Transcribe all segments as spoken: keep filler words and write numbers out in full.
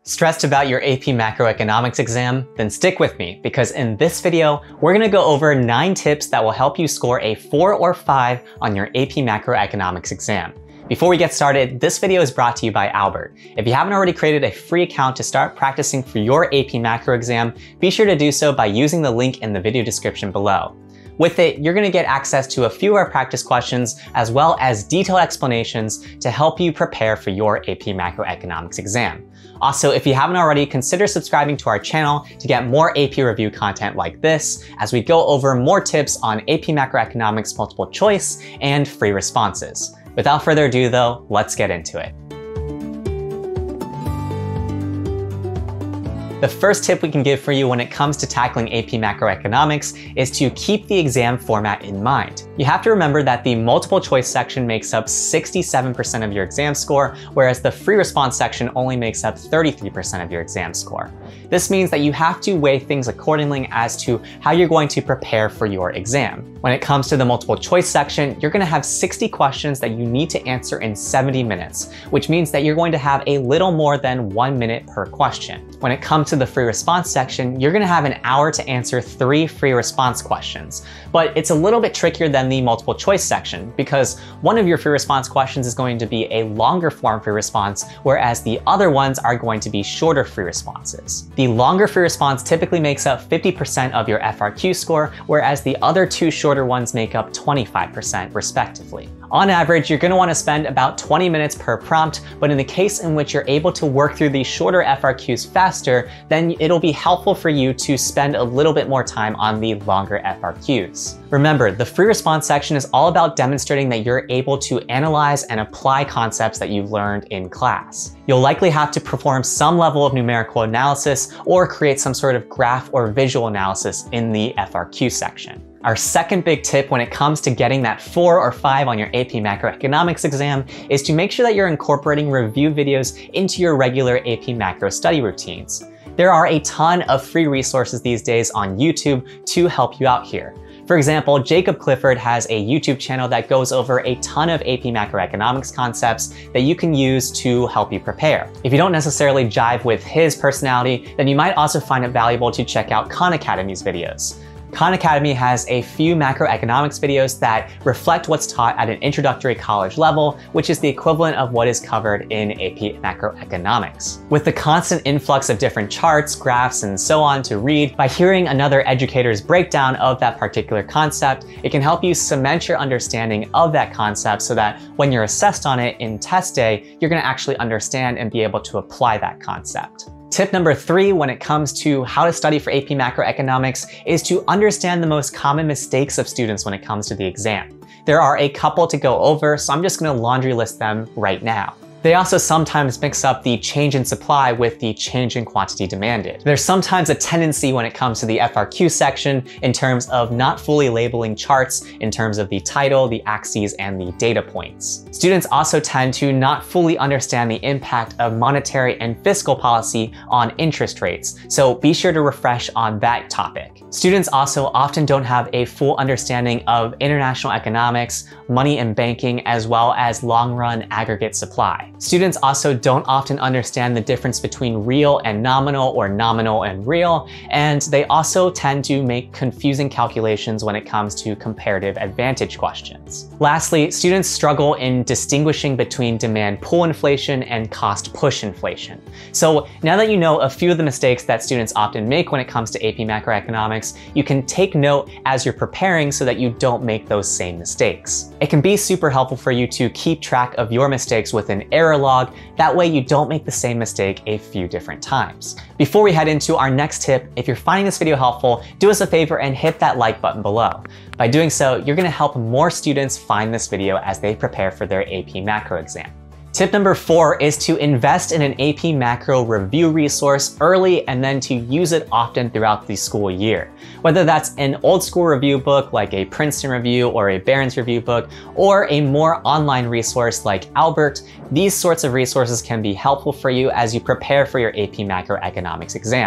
Stressed about your A P Macroeconomics exam? Then stick with me, because in this video, we're gonna go over nine tips that will help you score a four or five on your A P Macroeconomics exam. Before we get started, this video is brought to you by Albert. If you haven't already created a free account to start practicing for your A P Macro exam, be sure to do so by using the link in the video description below. With it, you're gonna get access to a few of our practice questions, as well as detailed explanations to help you prepare for your A P Macroeconomics exam. Also, if you haven't already, consider subscribing to our channel to get more A P review content like this, as we go over more tips on A P Macroeconomics multiple choice and free responses. Without further ado though, let's get into it. The first tip we can give for you when it comes to tackling A P Macroeconomics is to keep the exam format in mind. You have to remember that the multiple choice section makes up sixty-seven percent of your exam score, whereas the free response section only makes up thirty-three percent of your exam score. This means that you have to weigh things accordingly as to how you're going to prepare for your exam. When it comes to the multiple choice section, you're going to have sixty questions that you need to answer in seventy minutes, which means that you're going to have a little more than one minute per question. When it comes to the free response section, you're going to have an hour to answer three free response questions. But it's a little bit trickier than the multiple choice section, because one of your free response questions is going to be a longer form free response, whereas the other ones are going to be shorter free responses. The longer free response typically makes up fifty percent of your F R Q score, whereas the other two shorter ones make up twenty-five percent respectively. On average, you're going to want to spend about twenty minutes per prompt, but in the case in which you're able to work through these shorter F R Qs faster, then it'll be helpful for you to spend a little bit more time on the longer F R Qs. Remember, the free response section is all about demonstrating that you're able to analyze and apply concepts that you've learned in class. You'll likely have to perform some level of numerical analysis or create some sort of graph or visual analysis in the F R Q section. Our second big tip when it comes to getting that four or five on your A P Macroeconomics exam is to make sure that you're incorporating review videos into your regular A P Macro study routines. There are a ton of free resources these days on YouTube to help you out here. For example, Jacob Clifford has a YouTube channel that goes over a ton of A P Macroeconomics concepts that you can use to help you prepare. If you don't necessarily jive with his personality, then you might also find it valuable to check out Khan Academy's videos. Khan Academy has a few macroeconomics videos that reflect what's taught at an introductory college level, which is the equivalent of what is covered in A P Macroeconomics. With the constant influx of different charts, graphs, and so on to read, by hearing another educator's breakdown of that particular concept, it can help you cement your understanding of that concept so that when you're assessed on it in test day, you're going to actually understand and be able to apply that concept. Tip number three when it comes to how to study for A P Macroeconomics is to understand the most common mistakes of students when it comes to the exam. There are a couple to go over, so I'm just going to laundry list them right now. They also sometimes mix up the change in supply with the change in quantity demanded. There's sometimes a tendency when it comes to the F R Q section in terms of not fully labeling charts in terms of the title, the axes, and the data points. Students also tend to not fully understand the impact of monetary and fiscal policy on interest rates, so be sure to refresh on that topic. Students also often don't have a full understanding of international economics, money and banking, as well as long-run aggregate supply. Students also don't often understand the difference between real and nominal or nominal and real, and they also tend to make confusing calculations when it comes to comparative advantage questions. Lastly, students struggle in distinguishing between demand pull inflation and cost push inflation. So now that you know a few of the mistakes that students often make when it comes to A P Macroeconomics, you can take note as you're preparing so that you don't make those same mistakes. It can be super helpful for you to keep track of your mistakes with an error log. That way you don't make the same mistake a few different times. Before we head into our next tip, if you're finding this video helpful, do us a favor and hit that like button below. By doing so, you're going to help more students find this video as they prepare for their A P Macro exam. Tip number four is to invest in an A P Macro review resource early and then to use it often throughout the school year. Whether that's an old school review book like a Princeton review or a Barron's review book, or a more online resource like Albert, these sorts of resources can be helpful for you as you prepare for your A P Macroeconomics exam.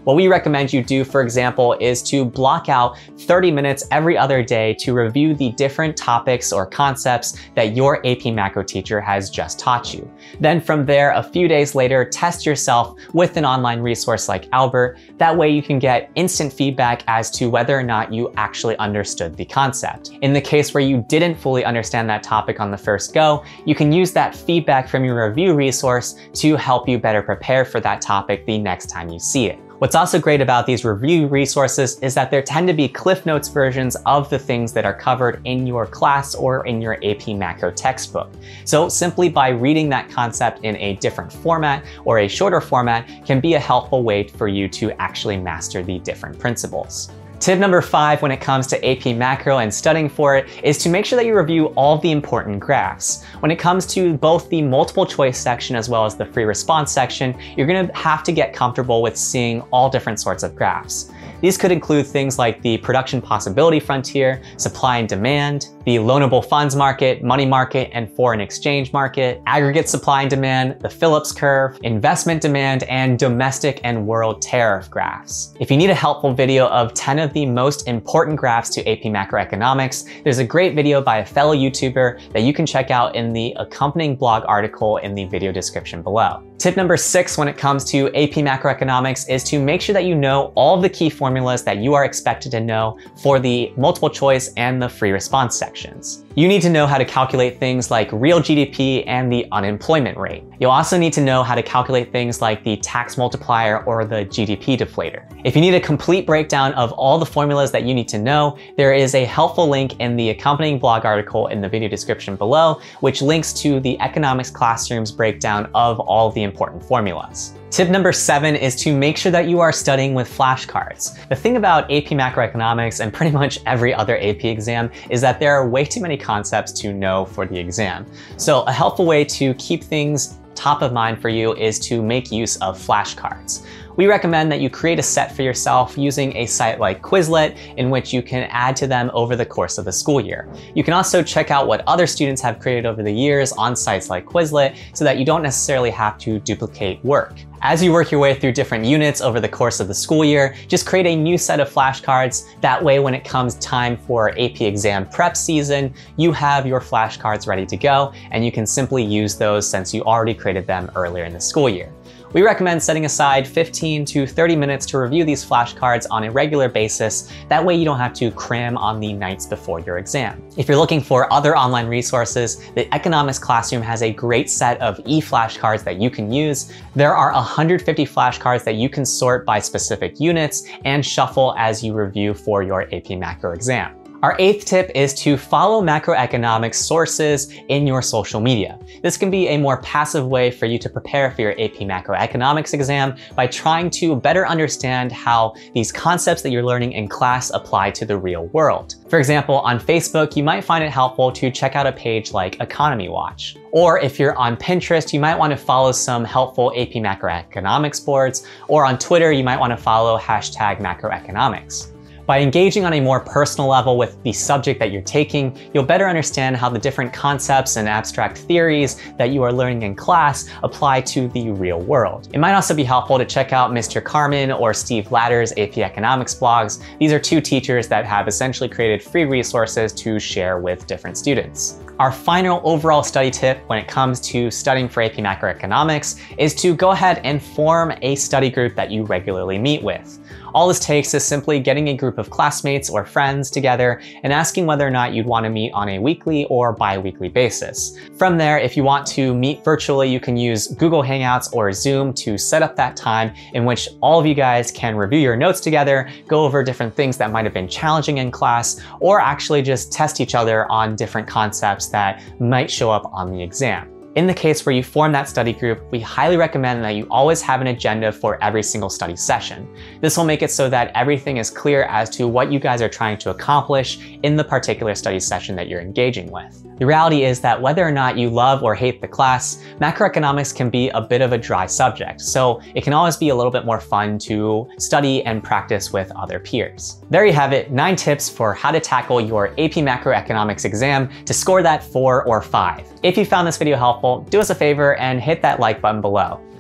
What we recommend you do, for example, is to block out thirty minutes every other day to review the different topics or concepts that your A P Macro teacher has just taught you. Then from there, a few days later, test yourself with an online resource like Albert. That way you can get instant feedback as to whether or not you actually understood the concept. In the case where you didn't fully understand that topic on the first go, you can use that feedback from your review resource to help you better prepare for that topic the next time you see it. What's also great about these review resources is that there tend to be Cliff Notes versions of the things that are covered in your class or in your A P Macro textbook. So simply by reading that concept in a different format or a shorter format can be a helpful way for you to actually master the different principles. Tip number five when it comes to A P Macro and studying for it is to make sure that you review all the important graphs. When it comes to both the multiple choice section as well as the free response section, you're going to have to get comfortable with seeing all different sorts of graphs. These could include things like the production possibility frontier, supply and demand, the loanable funds market, money market, and foreign exchange market, aggregate supply and demand, the Phillips curve, investment demand, and domestic and world tariff graphs. If you need a helpful video of ten of the most important graphs to A P Macroeconomics, there's a great video by a fellow YouTuber that you can check out in the accompanying blog article in the video description below. Tip number six when it comes to A P Macroeconomics is to make sure that you know all of the key formulas that you are expected to know for the multiple choice and the free response sections. You need to know how to calculate things like real G D P and the unemployment rate. You'll also need to know how to calculate things like the tax multiplier or the G D P deflator. If you need a complete breakdown of all the formulas that you need to know, there is a helpful link in the accompanying blog article in the video description below, which links to the economics classroom's breakdown of all the important formulas. Tip number seven is to make sure that you are studying with flashcards. The thing about A P Macroeconomics and pretty much every other A P exam is that there are way too many concepts to know for the exam. So a helpful way to keep things top of mind for you is to make use of flashcards. We recommend that you create a set for yourself using a site like Quizlet in which you can add to them over the course of the school year. You can also check out what other students have created over the years on sites like Quizlet so that you don't necessarily have to duplicate work. As you work your way through different units over the course of the school year, just create a new set of flashcards. That way, when it comes time for A P exam prep season, you have your flashcards ready to go, and you can simply use those since you already created them earlier in the school year. We recommend setting aside fifteen to thirty minutes to review these flashcards on a regular basis. That way you don't have to cram on the nights before your exam. If you're looking for other online resources, the Economics Classroom has a great set of e-flashcards that you can use. There are one hundred fifty flashcards that you can sort by specific units and shuffle as you review for your A P Macro exam. Our eighth tip is to follow macroeconomics sources in your social media. This can be a more passive way for you to prepare for your A P Macroeconomics exam by trying to better understand how these concepts that you're learning in class apply to the real world. For example, on Facebook, you might find it helpful to check out a page like Economy Watch. Or if you're on Pinterest, you might want to follow some helpful A P Macroeconomics boards. Or on Twitter, you might want to follow hashtag macroeconomics. By engaging on a more personal level with the subject that you're taking, you'll better understand how the different concepts and abstract theories that you are learning in class apply to the real world. It might also be helpful to check out Mister Carmen or Steve Ladder's A P Economics blogs. These are two teachers that have essentially created free resources to share with different students. Our final overall study tip when it comes to studying for A P Macroeconomics is to go ahead and form a study group that you regularly meet with. All this takes is simply getting a group of classmates or friends together and asking whether or not you'd want to meet on a weekly or bi-weekly basis. From there, if you want to meet virtually, you can use Google Hangouts or Zoom to set up that time in which all of you guys can review your notes together, go over different things that might have been challenging in class, or actually just test each other on different concepts that might show up on the exam. In the case where you form that study group, we highly recommend that you always have an agenda for every single study session. This will make it so that everything is clear as to what you guys are trying to accomplish in the particular study session that you're engaging with. The reality is that whether or not you love or hate the class, macroeconomics can be a bit of a dry subject, so it can always be a little bit more fun to study and practice with other peers. There you have it, nine tips for how to tackle your A P Macroeconomics exam to score that four or five. If you found this video helpful, do us a favor and hit that like button below.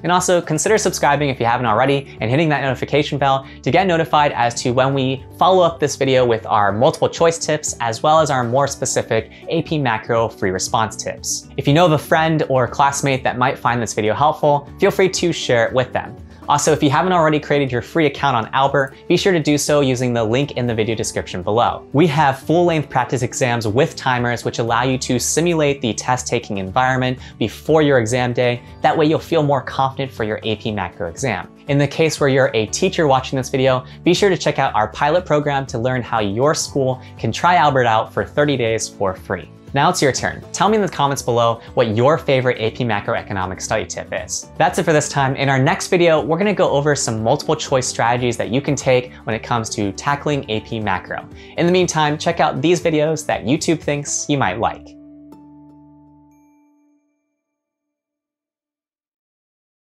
And also consider subscribing if you haven't already and hitting that notification bell to get notified as to when we follow up this video with our multiple choice tips, as well as our more specific A P Macro free response tips. If you know of a friend or classmate that might find this video helpful, feel free to share it with them. Also, if you haven't already created your free account on Albert, be sure to do so using the link in the video description below. We have full-length practice exams with timers which allow you to simulate the test-taking environment before your exam day. That way you'll feel more confident for your A P Macro exam. In the case where you're a teacher watching this video, be sure to check out our pilot program to learn how your school can try Albert out for thirty days for free. Now it's your turn. Tell me in the comments below what your favorite A P Macroeconomics study tip is. That's it for this time. In our next video, we're gonna go over some multiple choice strategies that you can take when it comes to tackling A P Macro. In the meantime, check out these videos that YouTube thinks you might like.